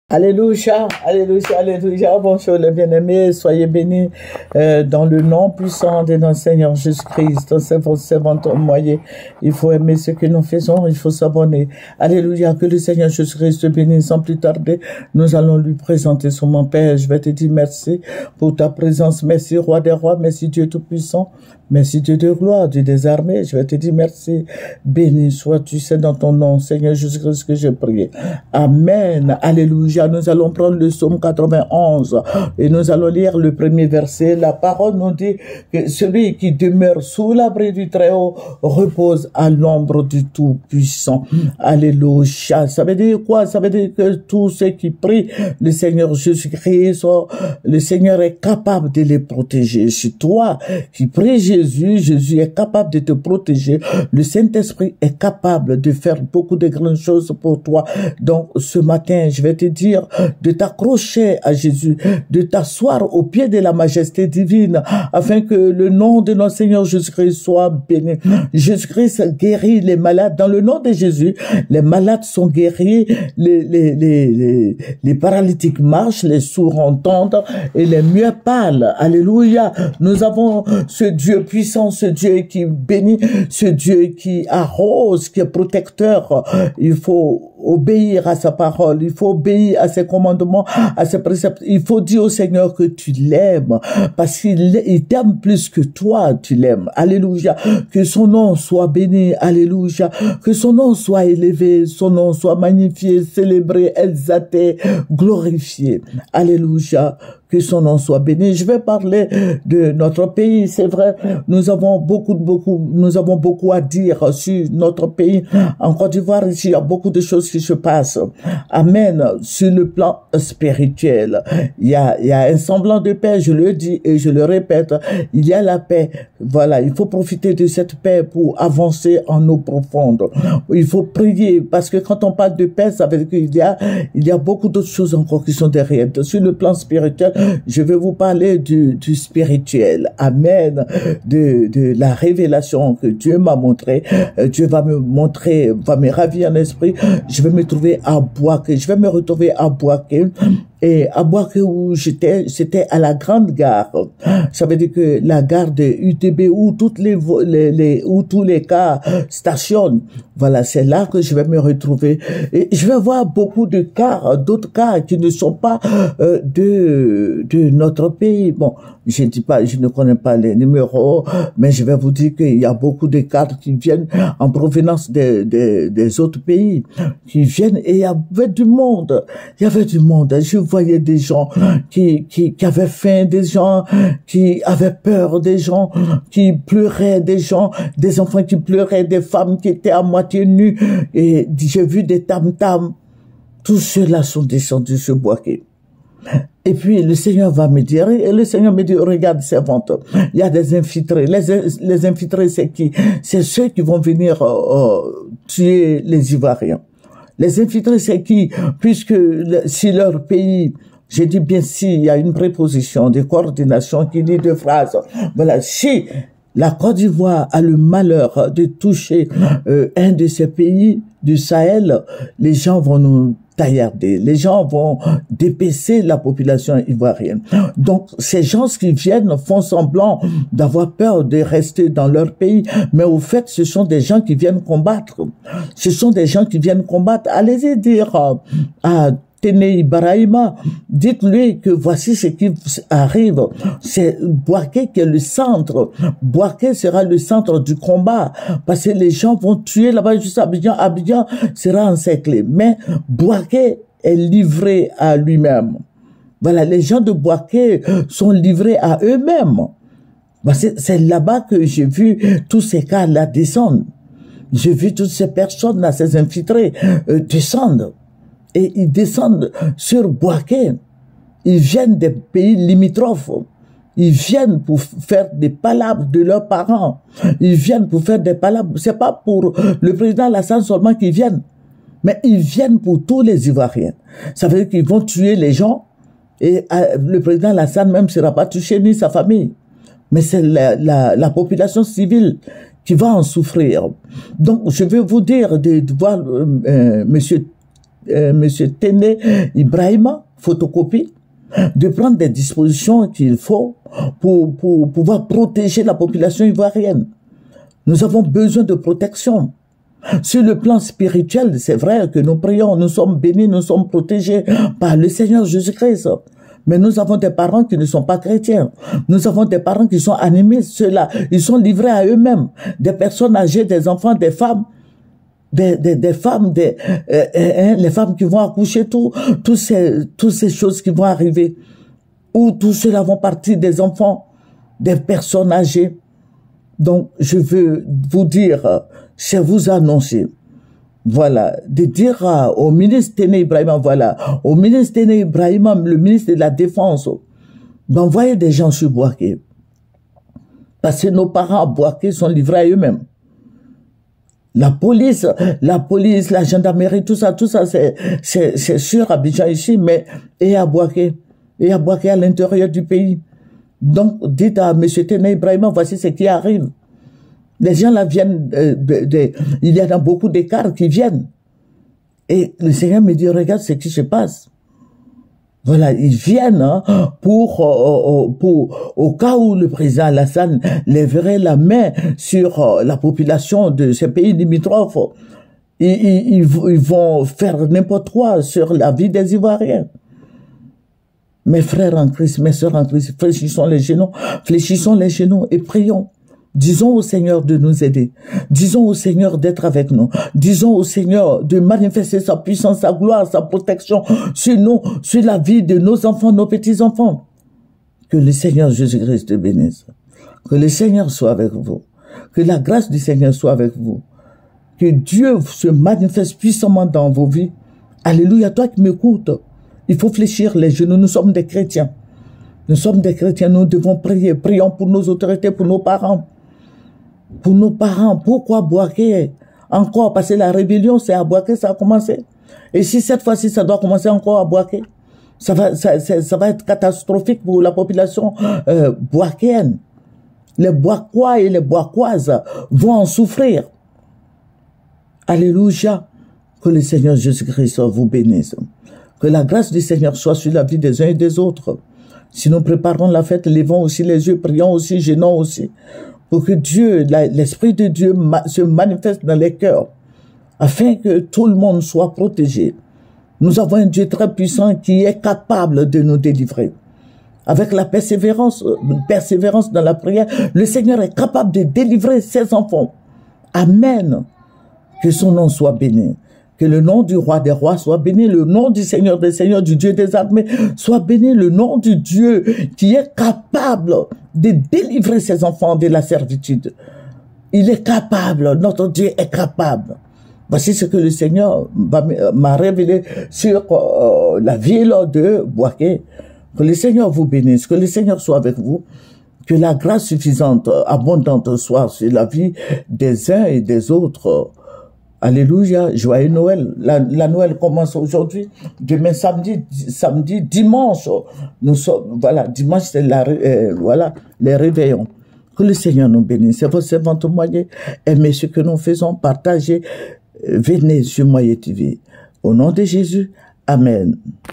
Alléluia, alléluia, alléluia. Bonjour les bien-aimés, soyez bénis dans le nom puissant de notre Seigneur Jésus-Christ. Dans cette servante moyen, il faut aimer ce que nous faisons, il faut s'abonner. Alléluia, que le Seigneur Jésus-Christ te bénisse sans plus tarder. Nous allons lui présenter son mon Père. Je vais te dire merci pour ta présence. Merci, Roi des Rois. Merci, Dieu Tout-Puissant. Merci, Dieu de gloire, Dieu des armées. Je vais te dire merci. Béni sois-tu, c'est dans ton nom, Seigneur Jésus-Christ, que j'ai prié. Amen. Alléluia. Nous allons prendre le psaume 91 et nous allons lire le premier verset. La parole nous dit que celui qui demeure sous l'abri du Très-Haut repose à l'ombre du Tout-Puissant. Alléluia. Ça veut dire quoi? Ça veut dire que tous ceux qui prient le Seigneur Jésus-Christ, le Seigneur est capable de les protéger. Si toi qui pries Jésus est capable de te protéger. Le Saint-Esprit est capable de faire beaucoup de grandes choses pour toi. Donc, ce matin, je vais te dire de t'accrocher à Jésus, de t'asseoir au pied de la majesté divine, afin que le nom de notre Seigneur Jésus-Christ soit béni. Jésus-Christ guérit les malades. Dans le nom de Jésus, les malades sont guéris, les paralytiques marchent, les sourds entendent et les muets parlent. Alléluia. Nous avons ce Dieu puissant, ce Dieu qui bénit, ce Dieu qui arrose, qui est protecteur. Il faut obéir à sa parole, il faut obéir à ses commandements, à ses préceptes. Il faut dire au Seigneur que tu l'aimes, parce qu'il t'aime plus que toi, tu l'aimes. Alléluia. Que son nom soit béni. Alléluia. Que son nom soit élevé, son nom soit magnifié, célébré, exalté, glorifié. Alléluia. Que son nom soit béni. Je vais parler de notre pays. C'est vrai, nous avons beaucoup à dire sur notre pays. En Côte d'Ivoire, ici, il y a beaucoup de choses qui se passent. Amen. Sur le plan spirituel, il y a un semblant de paix. Je le dis et je le répète. Il y a la paix. Voilà. Il faut profiter de cette paix pour avancer en eau profonde. Il faut prier parce que quand on parle de paix, ça veut dire qu'il y a beaucoup d'autres choses encore qui sont derrière. Sur le plan spirituel, je vais vous parler du spirituel. Amen. De la révélation que Dieu m'a montré. Dieu va me ravir en esprit. Je vais me trouver à Bouaké. Je vais me retrouver à Bouaké. Et à Bouaké où c'était à la grande gare. Ça veut dire que la gare de UTB où où tous les cars stationnent. Voilà, c'est là que je vais me retrouver. Et je vais voir beaucoup de cars, d'autres cars qui ne sont pas de notre pays. Bon, je ne connais pas les numéros, mais je vais vous dire qu'il y a beaucoup de cars qui viennent en provenance des autres pays, qui viennent et il y avait du monde. Il y avait du monde. Je voyais des gens qui avaient faim, des gens qui avaient peur, des gens qui pleuraient, des enfants qui pleuraient, des femmes qui étaient à moitié nues. Et j'ai vu des tam-tams. Tous ceux-là sont descendus sur Bouaké. Et puis le Seigneur va me dire, et le Seigneur me dit, regarde servante, il y a des infiltrés. Les infiltrés, c'est qui? C'est ceux qui vont venir tuer les Ivoiriens. Les infiltrés, c'est qui? Puisque si leur pays, j'ai dit bien si, il y a une préposition de coordination qui dit deux phrases. Voilà, si la Côte d'Ivoire a le malheur de toucher un de ces pays du Sahel, les gens vont nous taillarder, les gens vont dépecer la population ivoirienne. Donc, ces gens qui viennent font semblant d'avoir peur de rester dans leur pays, mais au fait, ce sont des gens qui viennent combattre. Ce sont des gens qui viennent combattre. Allez-y dire à Téné Ibrahima, dites-lui que voici ce qui arrive. C'est Bouaké qui est le centre. Bouaké sera le centre du combat. Parce que les gens vont tuer là-bas juste Abidjan. Abidjan sera encerclé. Mais Bouaké est livré à lui-même. Voilà, les gens de Bouaké sont livrés à eux-mêmes. C'est là-bas que j'ai vu tous ces cas-là descendre. J'ai vu toutes ces personnes-là, ces infiltrés, descendre. Et ils descendent sur Bouaké. Ils viennent des pays limitrophes. Ils viennent pour faire des palabres de leurs parents. Ils viennent pour faire des palabres. C'est pas pour le président Alassane seulement qu'ils viennent. Mais ils viennent pour tous les Ivoiriens. Ça veut dire qu'ils vont tuer les gens. Et le président Alassane même ne sera pas touché, ni sa famille. Mais c'est la population civile qui va en souffrir. Donc, je vais vous dire de voir monsieur Monsieur Téné Ibrahima, photocopie, de prendre des dispositions qu'il faut pour pouvoir protéger la population ivoirienne. Nous avons besoin de protection. Sur le plan spirituel, c'est vrai que nous prions, nous sommes bénis, nous sommes protégés par le Seigneur Jésus-Christ. Mais nous avons des parents qui ne sont pas chrétiens. Nous avons des parents qui sont animistes. Ceux-là, ils sont livrés à eux-mêmes. Des personnes âgées, des enfants, des femmes, les femmes qui vont accoucher, toutes ces choses qui vont arriver. Où tout cela vont partir des enfants, des personnes âgées. Donc, je veux vous dire, je vous annoncer, voilà, de dire au ministre Téné Ibrahima, voilà, au ministre Téné Ibrahima, le ministre de la Défense, d'envoyer des gens sur Bouaké. Parce que nos parents à Bouaké sont livrés à eux-mêmes. La police, la gendarmerie, tout ça, c'est sûr, Abidjan ici, mais et à Bouaké à l'intérieur du pays. Donc, dites à M. Téné Ibrahima, voici ce qui arrive. Les gens là viennent, il y a dans beaucoup d'écarts qui viennent. Et le Seigneur me dit, regarde ce qui se passe. Voilà, ils viennent au cas où le président Alassane lèverait la main sur la population de ces pays limitrophes. Ils vont faire n'importe quoi sur la vie des Ivoiriens. Mes frères en Christ, mes sœurs en Christ, fléchissons les genoux et prions. Disons au Seigneur de nous aider. Disons au Seigneur d'être avec nous. Disons au Seigneur de manifester sa puissance, sa gloire, sa protection sur nous, sur la vie de nos enfants, nos petits-enfants. Que le Seigneur Jésus-Christ te bénisse. Que le Seigneur soit avec vous. Que la grâce du Seigneur soit avec vous. Que Dieu se manifeste puissamment dans vos vies. Alléluia, toi qui m'écoutes. Il faut fléchir les genoux. Nous sommes des chrétiens. Nous sommes des chrétiens. Nous devons prier. Prions pour nos autorités, pour nos parents. Pour nos parents, pourquoi Bouaké encore? Parce que la rébellion, c'est à Bouaké, ça a commencé. Et si cette fois-ci, ça doit commencer encore à Bouaké, ça va être catastrophique pour la population bouakéenne. Les Bouakois et les Bouakoises vont en souffrir. Alléluia. Que le Seigneur Jésus-Christ vous bénisse. Que la grâce du Seigneur soit sur la vie des uns et des autres. Si nous préparons la fête, levons aussi les yeux, prions aussi, gênons aussi. Pour que Dieu, l'Esprit de Dieu se manifeste dans les cœurs, afin que tout le monde soit protégé. Nous avons un Dieu très puissant qui est capable de nous délivrer. Avec la persévérance dans la prière, le Seigneur est capable de délivrer ses enfants. Amen. Que son nom soit béni. Que le nom du roi des rois soit béni, le nom du Seigneur des seigneurs, du Dieu des armées soit béni, le nom du Dieu qui est capable de délivrer ses enfants de la servitude. Il est capable, notre Dieu est capable. Voici ce que le Seigneur m'a révélé sur la ville de Bouaké. Que le Seigneur vous bénisse, que le Seigneur soit avec vous, que la grâce suffisante, abondante soit sur la vie des uns et des autres. Alléluia, joyeux Noël. La Noël commence aujourd'hui. Demain samedi, dimanche. Nous sommes, voilà, dimanche c'est voilà, les réveillons. Que le Seigneur nous bénisse. C'est votre servant témoigner. Aimez ce que nous faisons, partagez. Venez sur Moyer TV. Au nom de Jésus, Amen.